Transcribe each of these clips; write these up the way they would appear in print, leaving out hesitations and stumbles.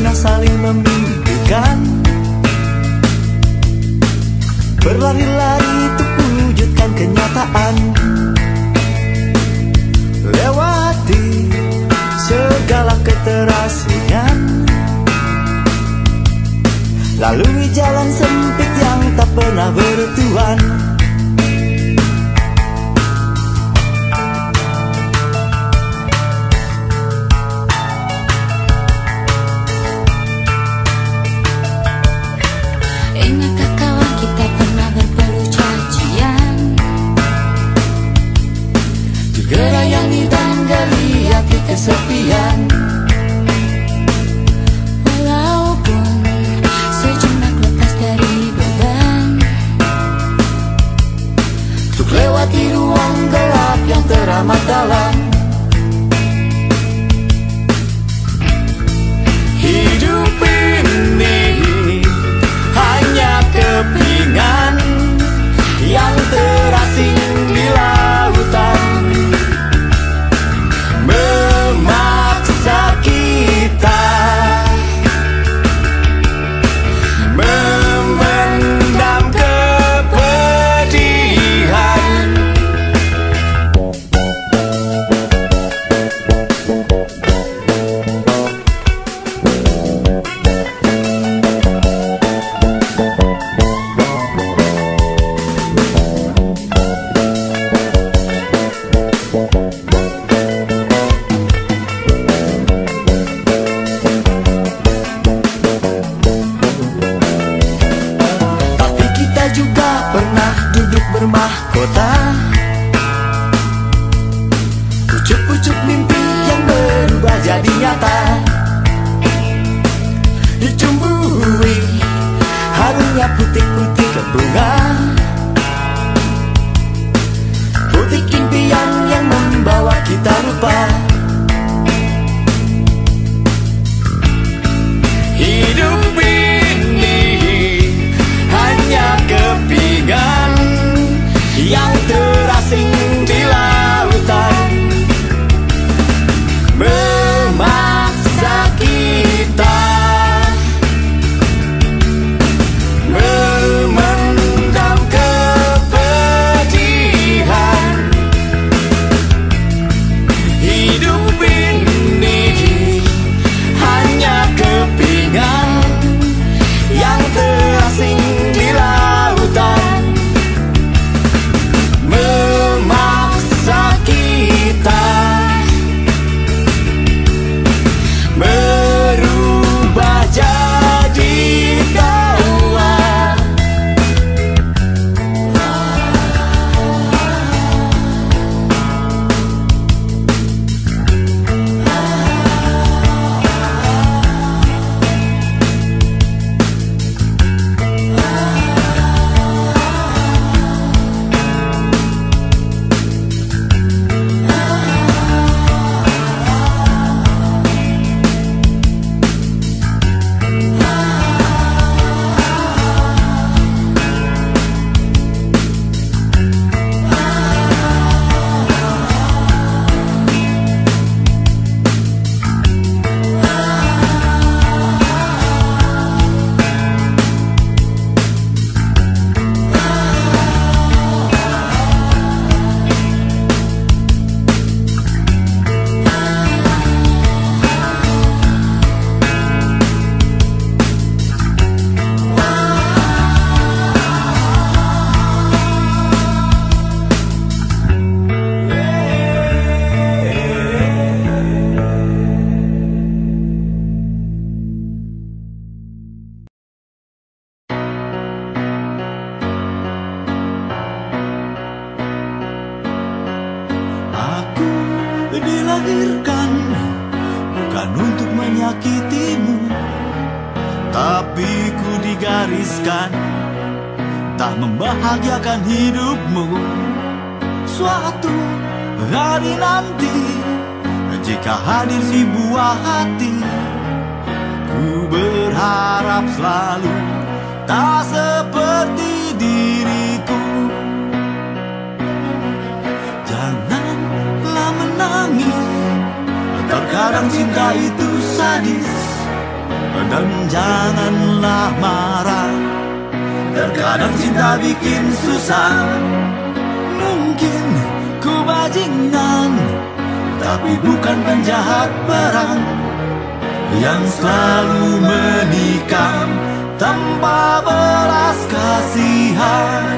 pernah saling memimpikan, berlari-lari untuk mewujudkan kenyataan, lewati segala keterasingan, lalui jalan sempit yang tak pernah bertuan. Ingatkah kawan kita pernah berpeluh cacian, digerayangi dan geliat di kesepian. Walaupun sejenak lepas dari beban, untuk lewati ruang gelap yang teramat dalam. Hidup ini hanya kepingan yang terasing di lautan, memaksa kita memendam kepedihan. Tapi kita juga pernah duduk bermahkota, pucuk-pucuk mimpi yang berubah jadi nyata, dicumbui harumnya putik-putik bunga, putik impian yang membawa kita lupa. Hidup ini hanya kepingan yang terasing di lautan, memaksa kita memendam kepedihan. Hidup ini hanya kepingan yang terasing di lautan, memaksa kita berubah jadi tawa. Aku dilahirkan bukan untuk menyakitimu, tapi ku digariskan tak membahagiakan hidupmu. Suatu hari nanti, jika hadir si buah hati, ku berharap selalu tak seperti diriku. Janganlah menangis, terkadang cinta itu sadis. Dan janganlah marah, terkadang cinta bikin susah. Mungkin ku bajingan, tapi bukan penjahat perang yang selalu menikam tanpa belas kasihan.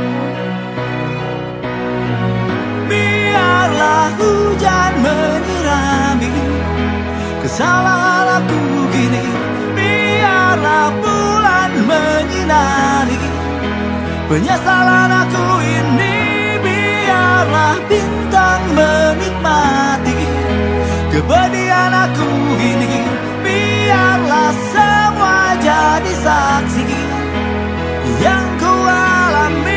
Biarlah hujan menyirami kesalahan aku gini, biarlah bulan menyinari penyesalan aku ini, biarlah bintang menikmati kepedihan aku ini, biarlah semua jadi saksi yang ku alami.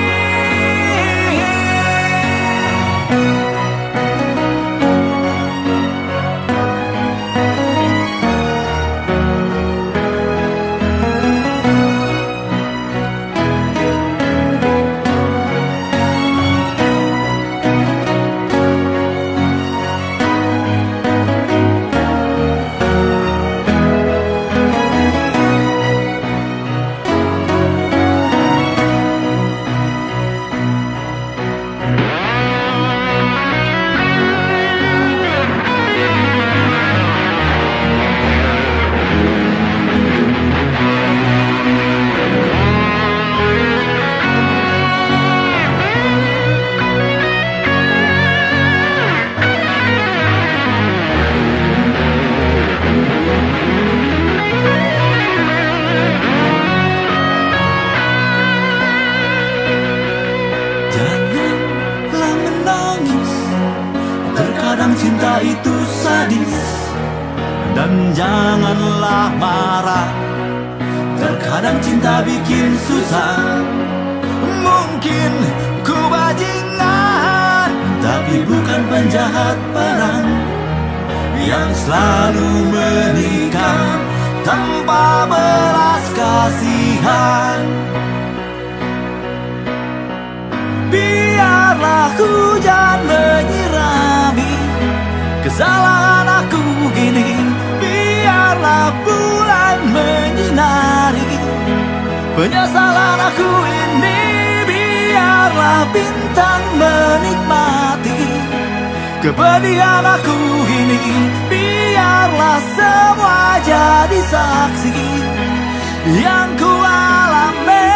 Cinta itu sadis, dan janganlah marah, terkadang cinta bikin susah. Mungkin ku bajingan, tapi bukan penjahat perang yang selalu menikam tanpa belas kasihan. Biarlah hujan menyirami kesalahan aku gini, biarlah bulan menyinari penyesalan aku ini, biarlah bintang menikmati kepedihan aku ini, biarlah semua jadi saksi yang ku alami.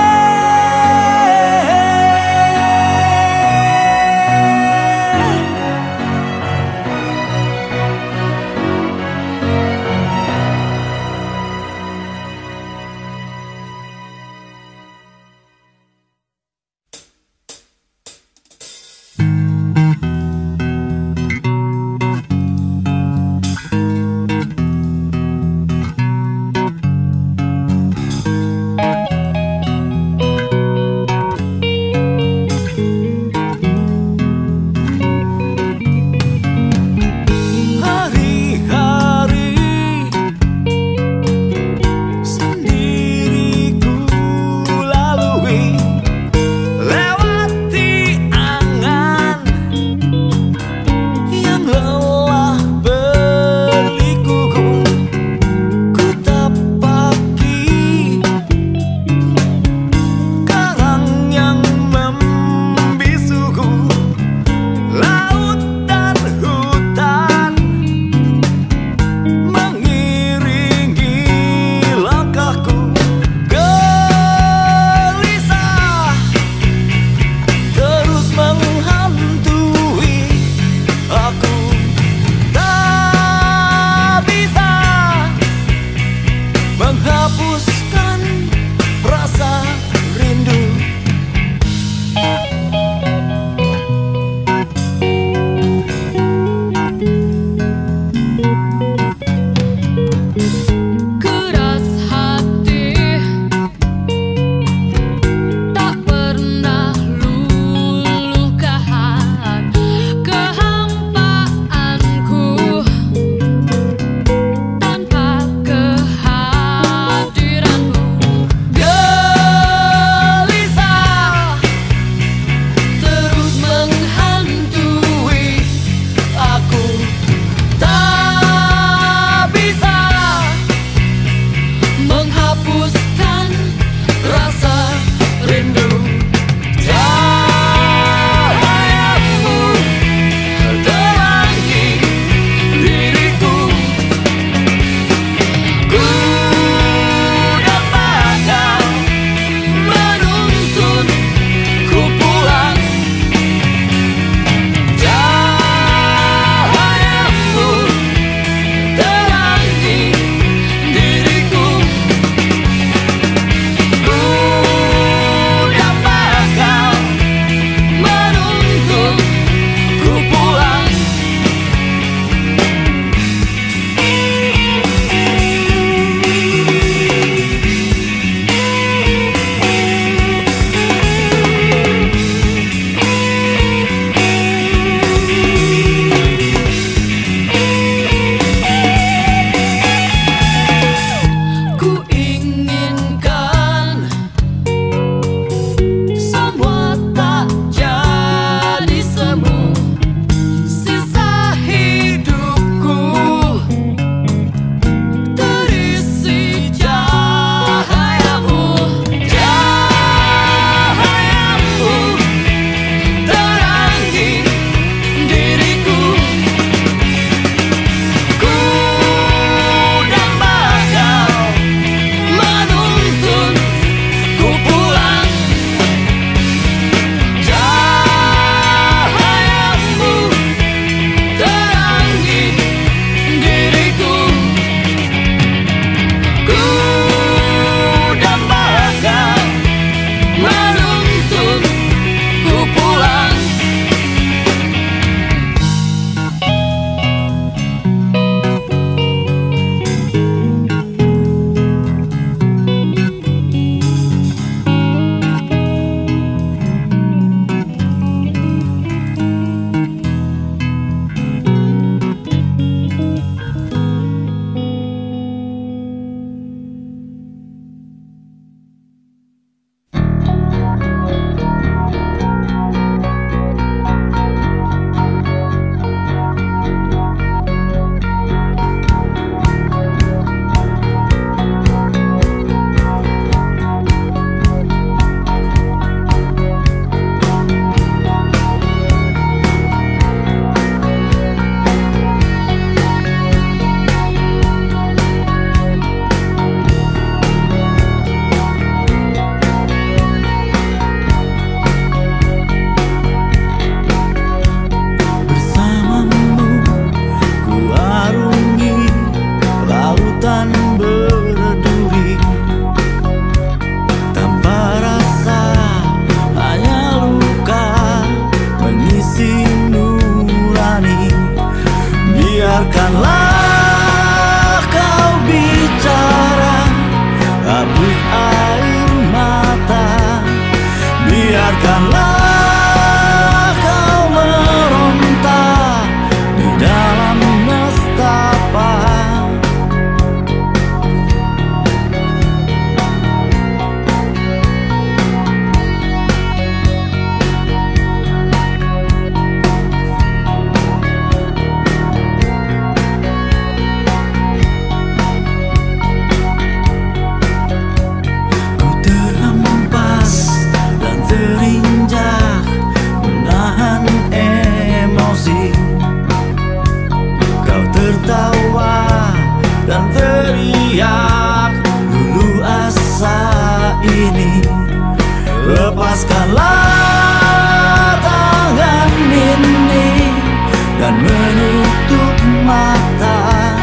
Lepaskanlah tangan ini dan menutup mata.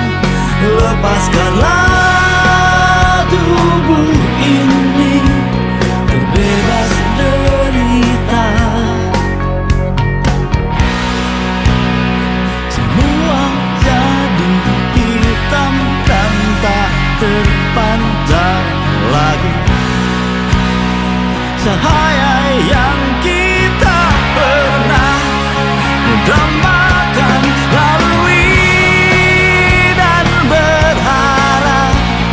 Lepaskanlah tubuh ini terbebas derita. Semua jadi hitam dan tak terpancar lagi. Cahaya yang kita pernah dambakan lalui dan berharap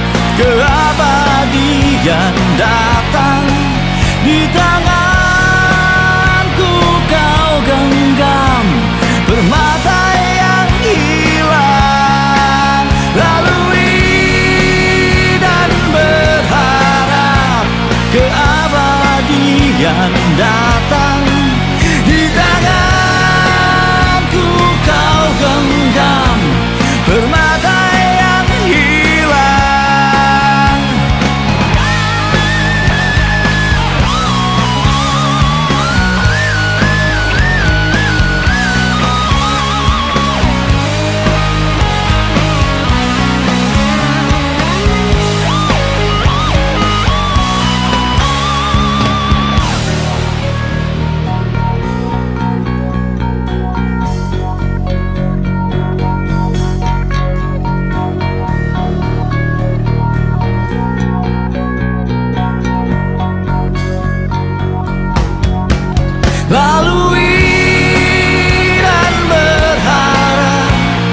keabadian datang. Di tanganku kau genggam permata yang hilang, lalui dan berharap keabadian datang. Di tanganku kau genggam permata yang hilang. Lalui dan berharap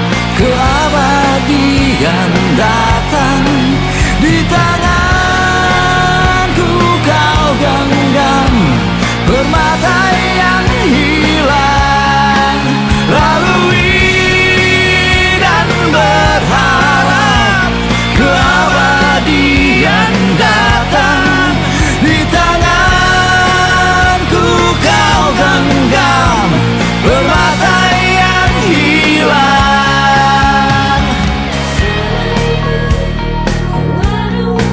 keabadian datang. Di tanganku kau genggam permata yang hilang, lalui dan berharap keabadian datang. Di tanganku kau genggam permata yang hilang. Selalu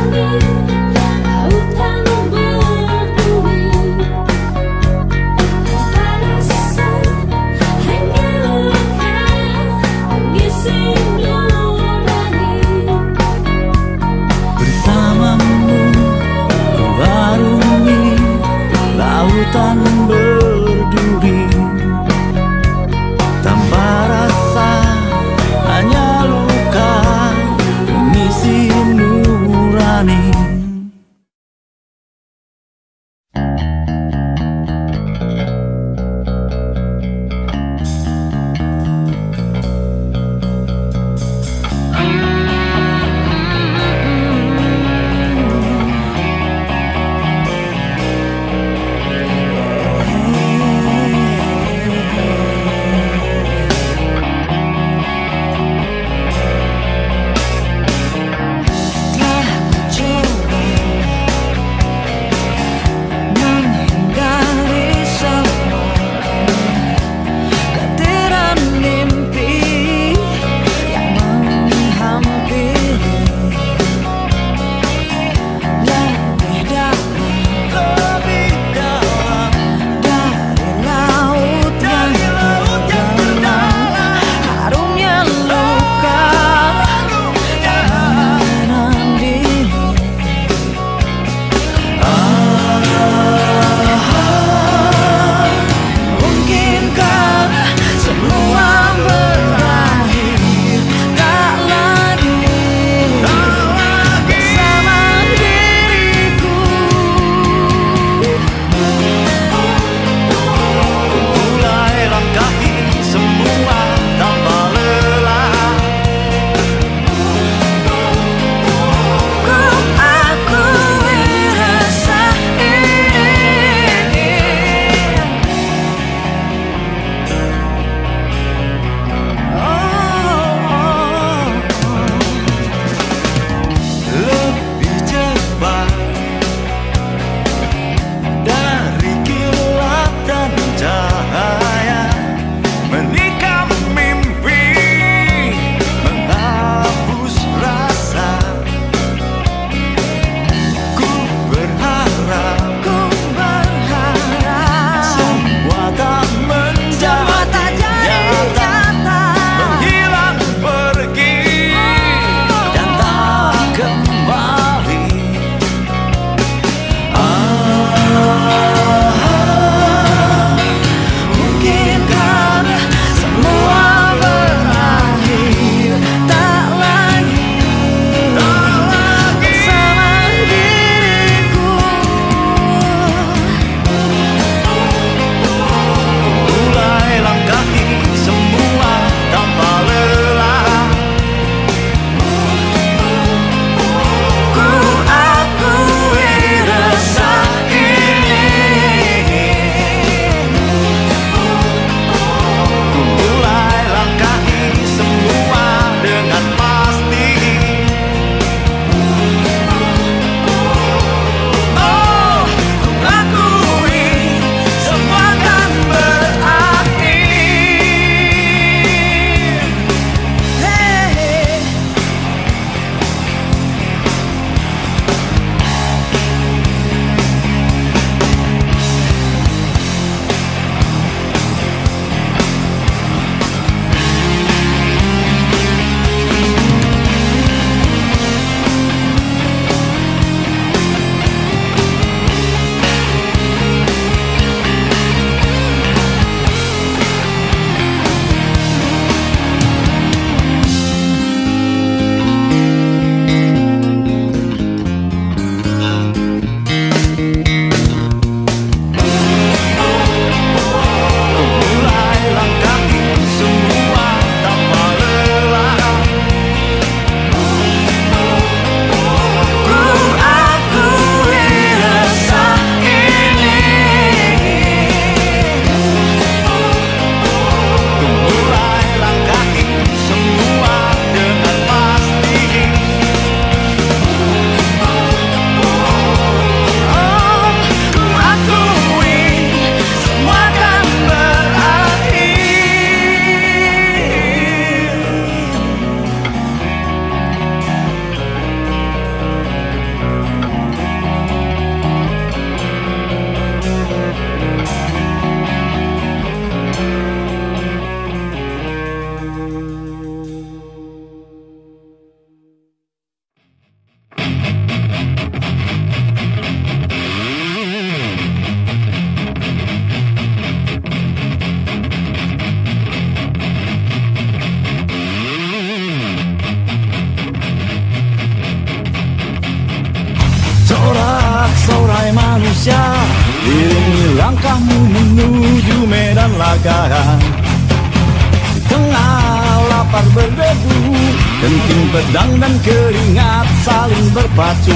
iringi langkahmu menuju medan laga. Di tengah lapar berdebu, kenting pedang dan keringat saling berpacu.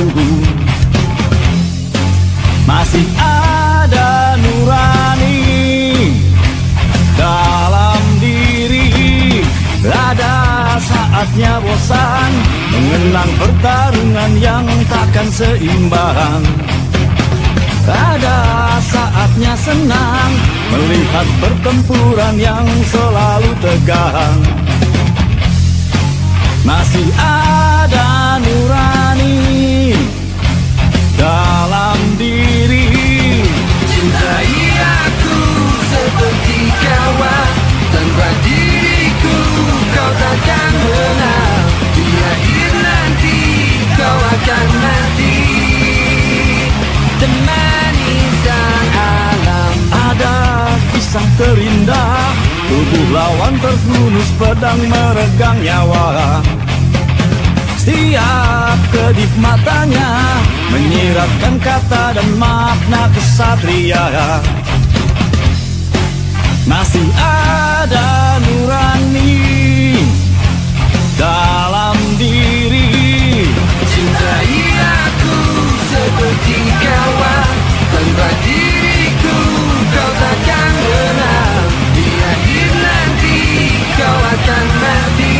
Masih ada nurani dalam diri. Ada saatnya bosan mengenang pertarungan yang takkan seimbang. Ada saatnya senang melihat pertempuran yang selalu tegang. Masih ada nurani dalam diri. Cintai aku seperti kawan, tanpa diriku kau takkan menang. Di akhir nanti kau akan mati, temani sang alam. Ada kisah terindah, tubuh lawan terhunus, pedang meregang nyawa. Setiap kedip matanya menyiratkan kata dan makna kesatria. Masih ada nurani dalam diri. Cintai aku seperti kawan, tanpa diriku kau takkan menang. Di akhir nanti kau akan mati,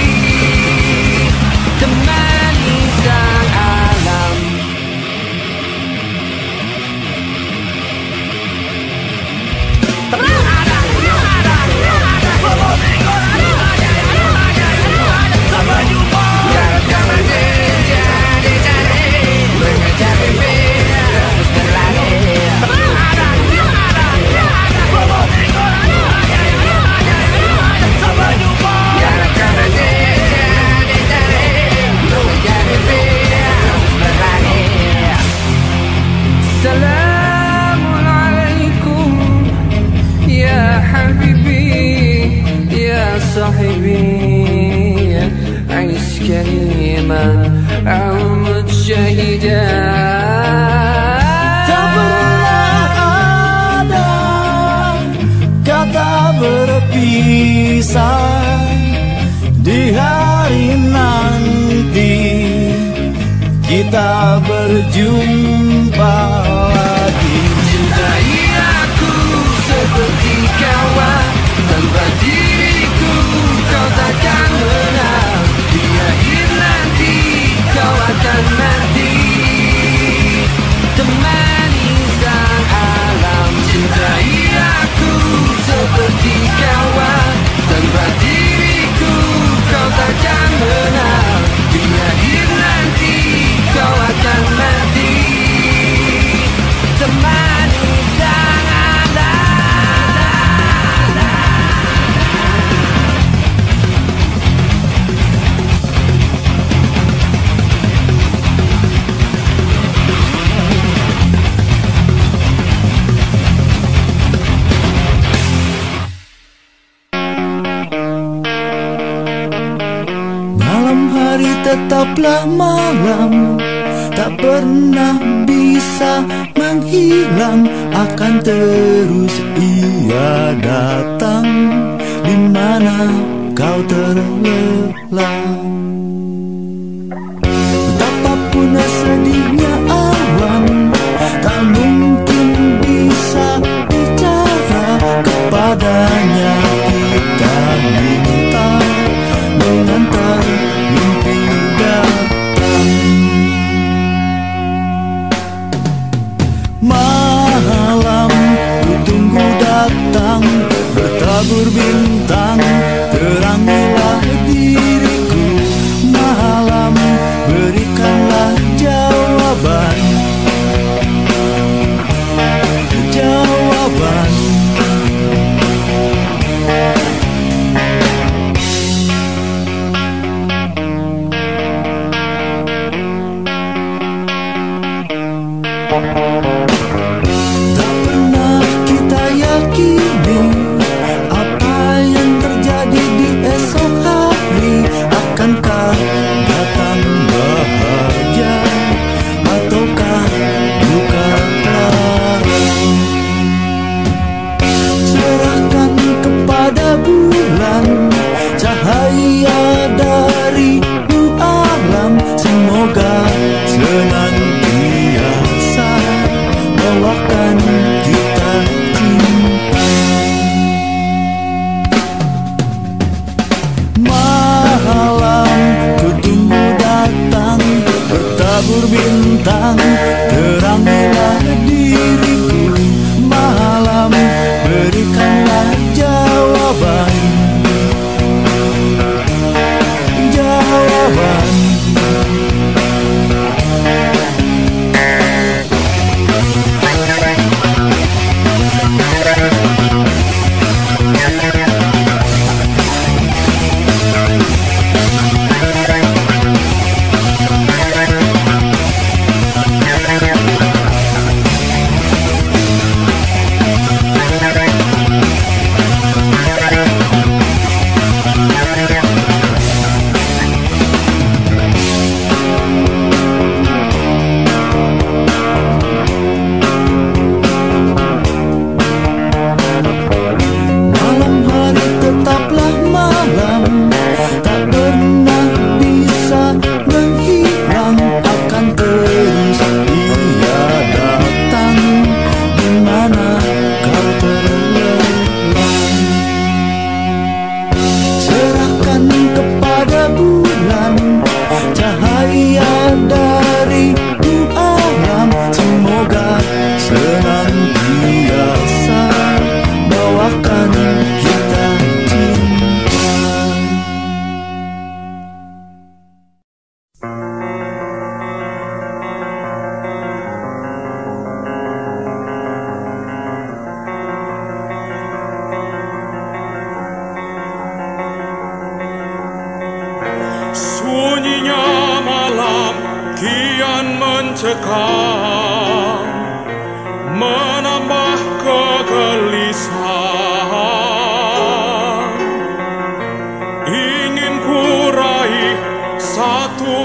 temani sang alam. Assalamualaikum ya habibi ya sahibi, aish kariman amut syahidan. Tak pernah ada kata berpisah. Di hari nanti kita berjumpa lagi. Cintai aku seperti kawan, tanpa diriku kau takkan menang. Di akhir nanti kau akan mati, temani sang alam. Cintai aku seperti kawan, tanpa diriku kau takkan menang. Di akhir nanti kau akan mati, temani sang Malam hari tetaplah malam, tak pernah bisa menghilang. Akan terus ia datang di mana kau terlelap. Betapapun sedihnya awan, tak mungkin bisa bicara kepadanya. Kita minta mengantar mimpi datang. Malam ku tunggu datang, bertabur bintang, terangilah diriku. bintang, terangilah diriku. Malam, berikanlah jawaban. Jawaban. Sunyinya malam kian mencekam, menambah kegelisahan. Ingin ku raih satu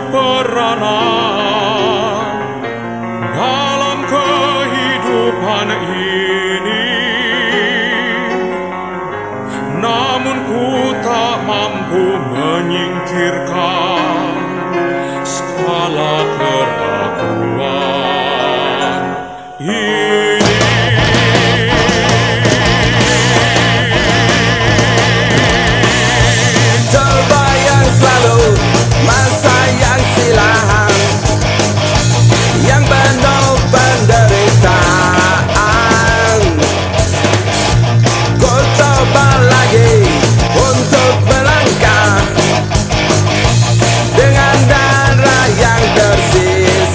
peranan dalam kehidupan ini, namun ku tak mampu menyingkirkan segala keraguan ini. Terbayang selalu masa yang silam, yang penuh penderitaan. Ku coba lagi untuk melangkah dengan darah yang tersisa.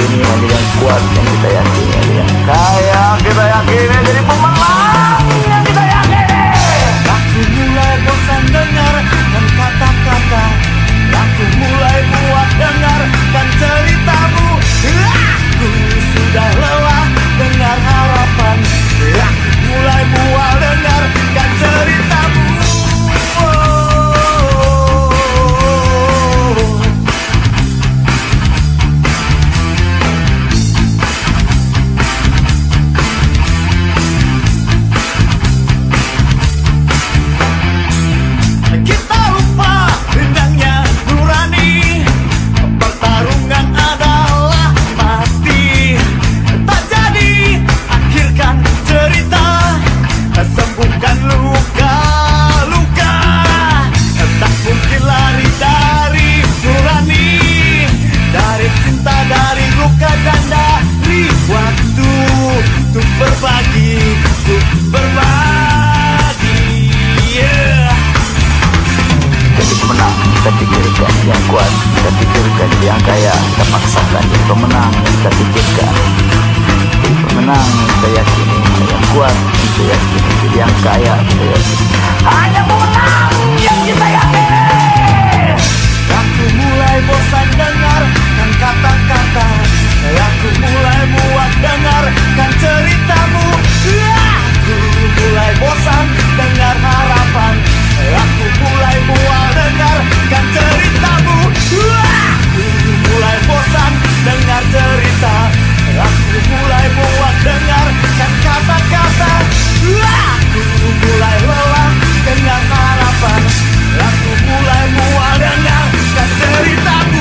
ini ada yang kuat yang kita yakini, ada yang kaya kita yakini, jadi pemenang yang kita yakini. Aku mulai bosan dengarkan kata-kata, aku mulai muak dengarkan ceritamu. Aku sudah lelah dengar harapan, aku mulai muak dengarkan ceritamu. Kita lupa rendangnya nurani, pertarungan adalah mati. Tak jadi akhirkan cerita, sembuhkan luka-luka. Tak mungkin lari dari nurani, dari cinta, dari luka dan dari waktu. Untuk berbagi, untuk berbagi, yeah. Jadi pemenang kita pikirkan yang kuat, kita pikirkan yang kaya, kita paksakan jadi pemenang kita pikirkan. Jadi pemenang kita yakini, yang kuat kita yakini, jadi yang kaya kita yakini. Hanya pemenang yang kita yakini. Aku mulai bosan dengarkan kata-kata, aku mulai muak dengarkan ceritamu. Aku mulai bosan dengar harapan, aku mulai muak dengarkan ceritamu. Aku mulai bosan dengar cerita, aku mulai muak dengarkan kata-kata. Aku mulai lelah dengar harapan, aku mulai muak dengarkan ceritamu.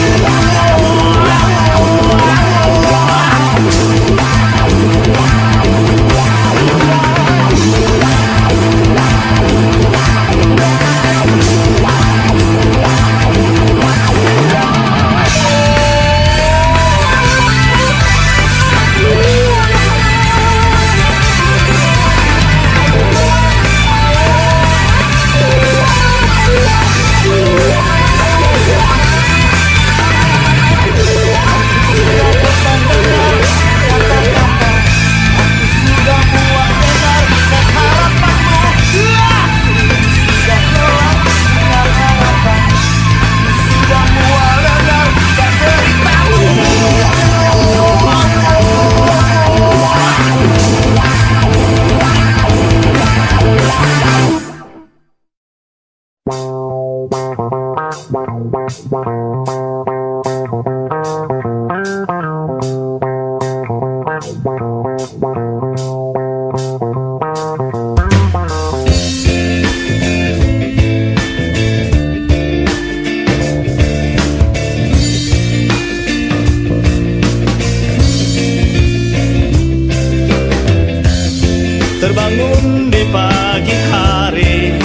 Terbangun di pagi hari,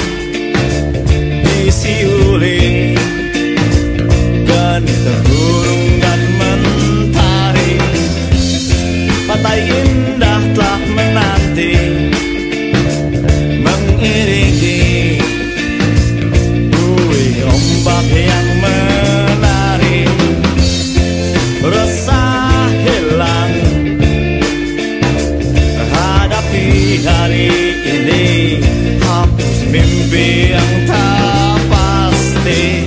disiuli geni burung dan mentari. Pantai indah telah menanti, mengiringi buih ombak yang menari. Resah hilang, hadapi hari ini, hapus mimpi yang tak pasti.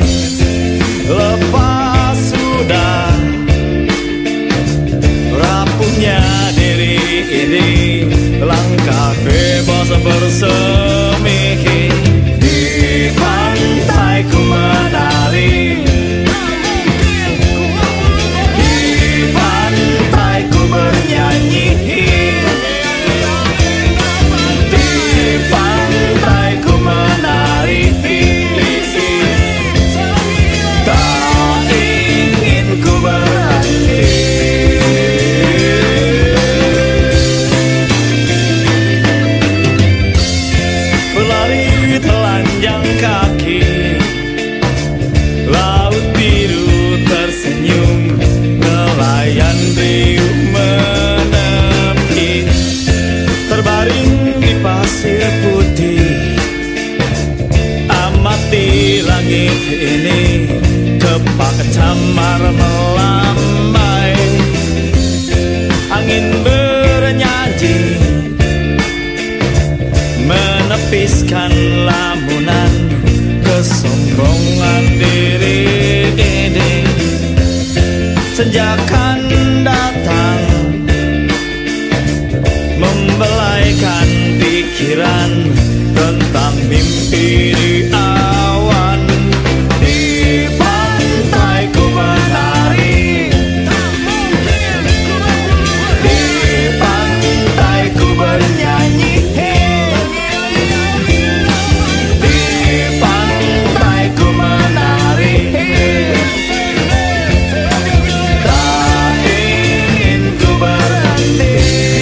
Lepas sudah rapuhnya diri ini, langkah bebas bersemi. Di pantai ku menari, di pantai ku bernyanyi, di pantai ku menari. Tak ingin ku berhenti. Berlari telanjang kaki, laut biru tersenyum, nelayan riuh menepi. Terbaring di pasir putih, amati langit ini, kepak kecamar melambai. bagaikan lamunan kesombongan diri ini. Senja akan datang membelaikan pikiran tentang mimpi di awan. Di pantai ku menari, di pantai ku bernyanyi, di pantai ku menari. Tak ingin ku berhenti.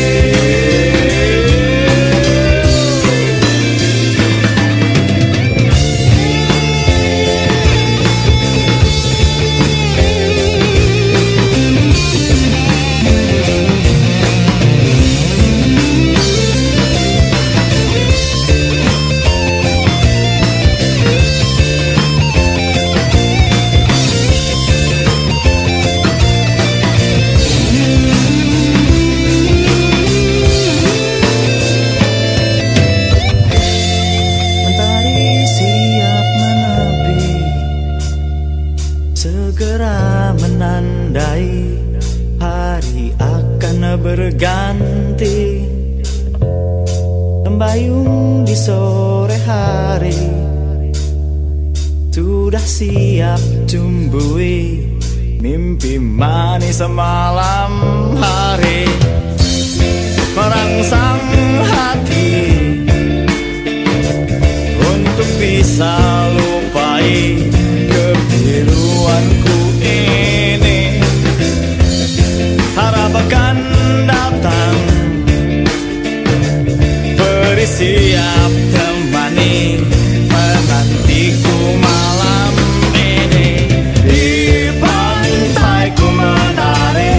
Segera menandai hari akan berganti. Tembayung di sore hari sudah siap tumbuhi mimpi manis malam hari. Merangsang hati untuk bisa lupai kebiruanku ini. Harap akan datang, beri siap temani menantiku malam ini. Di pantai ku menari,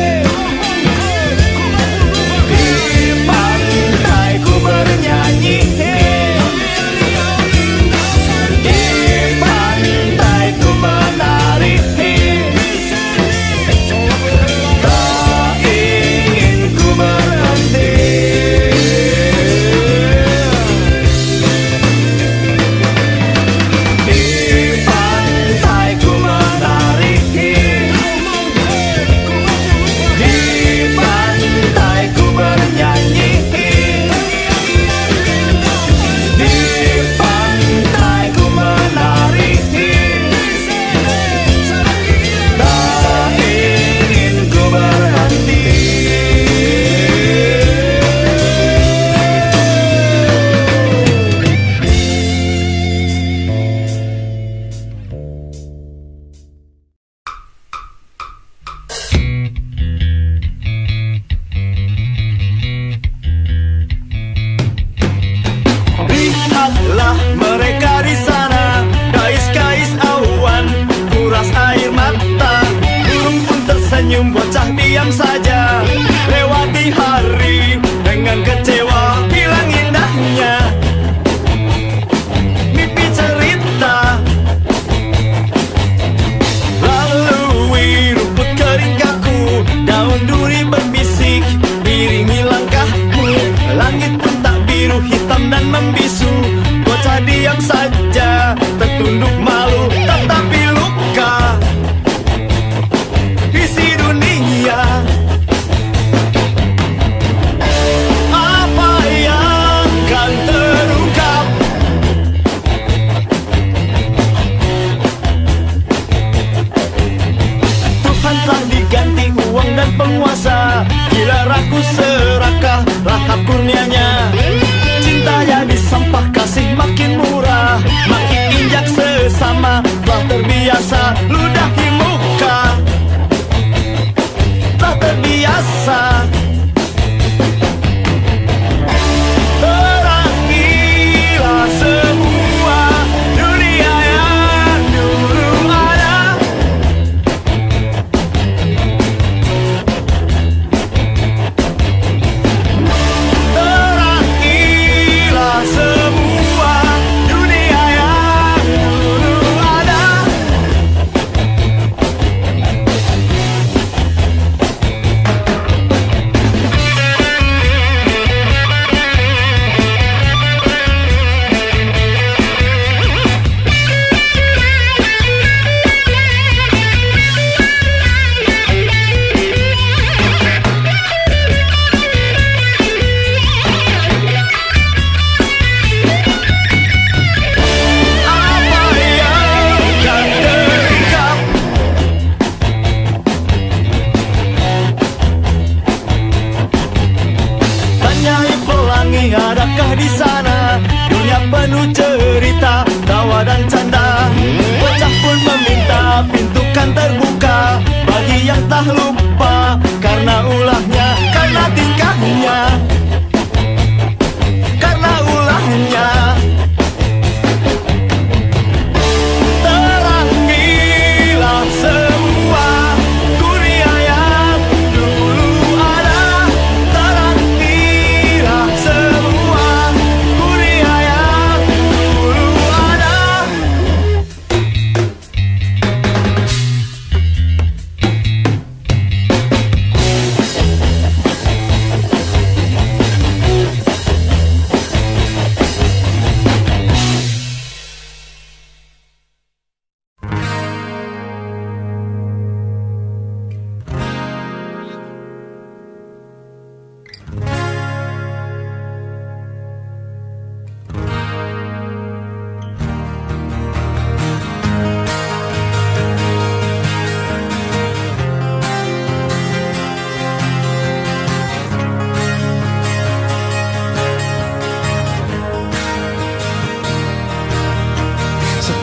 di pantai ku bernyanyi, di pantai ku menari. Tak ingin ku berhenti. Di pantai ku menari, di pantai ku bernyanyi, di pantai ku menari. Tak ingin ku berhenti. Lihatlah mereka di sana, kais-kais awan, kuras air mata. Burung pun tersenyum, bocah diam saja. Lewati hari dengan kecewa, hilang indahnya mimpi cerita. Lalui rumput kering kaku, daun duri berbisik, iringi langkahmu. Langit pun tak biru, hitam dan membisu. Bocah diam saja, tertunduk malu, tetapi luka isi dunia. Apa yang kan terungkap? Tuhan telah diganti uang dan penguasa. Bila ragu serakah rahap kurnianya. Cinta jadi sampah, kasih makin murah.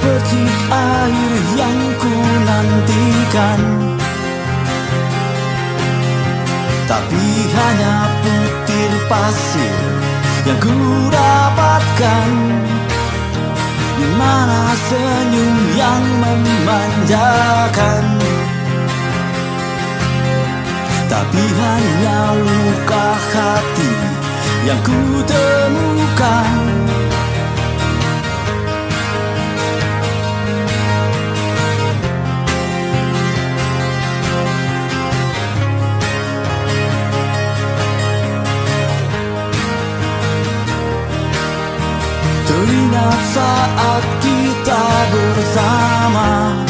seperti air yang ku nantikan, tapi hanya butir pasir yang ku dapatkan. Di mana senyum yang memanjakan, tapi hanya luka hati yang ku temukan. Teringat saat kita bersama,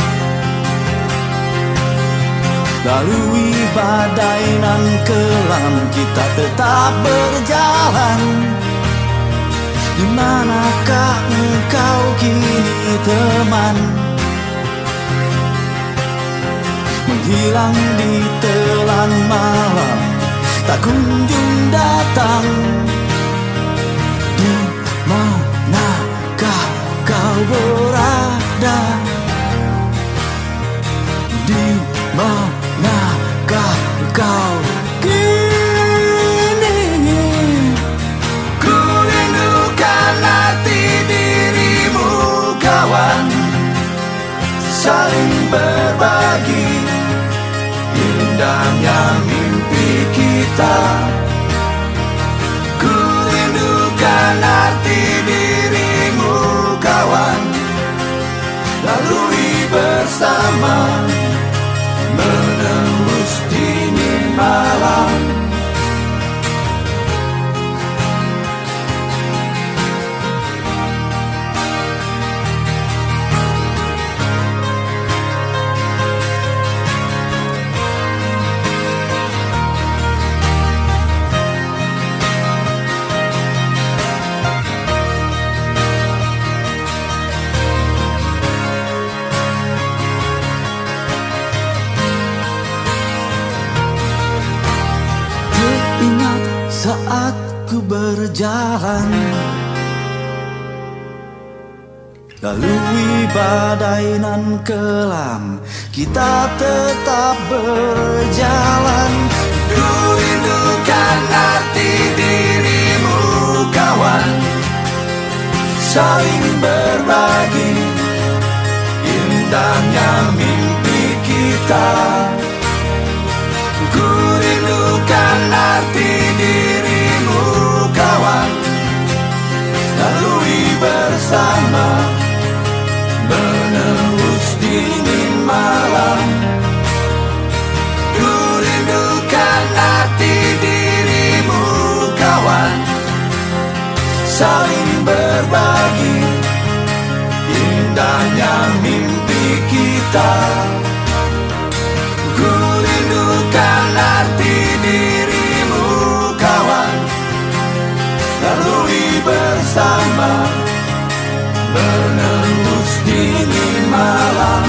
lalui badai nan kelam, kita tetap berjalan. Di manakah engkau kini teman? Menghilang di telan malam, tak kunjung datang. Di manakah kau berada? Di manakah kau kini? Ku rindukan hati dirimu kawan, saling berbagi indahnya mimpi kita. Ku rindukan hati dirimu kawan, lalui bersama menembus dingin malam. Saat ku berjalan, lalui badai nan kelam, kita tetap berjalan. Ku rindukan hati dirimu kawan, saling berbagi indahnya mimpi kita. Ku rindukan hati dirimu kawan, lalui bersama menembus dingin malam. Ku rindukan hati dirimu kawan, saling berbagi indahnya mimpi kita. Ku rindukan hati dirimu kawan, lalui bersama menembus dingin malam.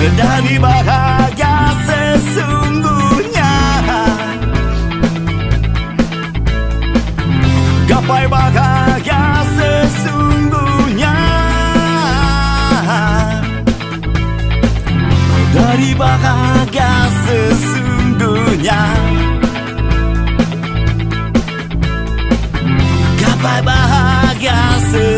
dari bahagia sesungguhnya. Gapai bahagia sesungguhnya dari bahagia sesungguhnya. Gapai bahagia sesungguhnya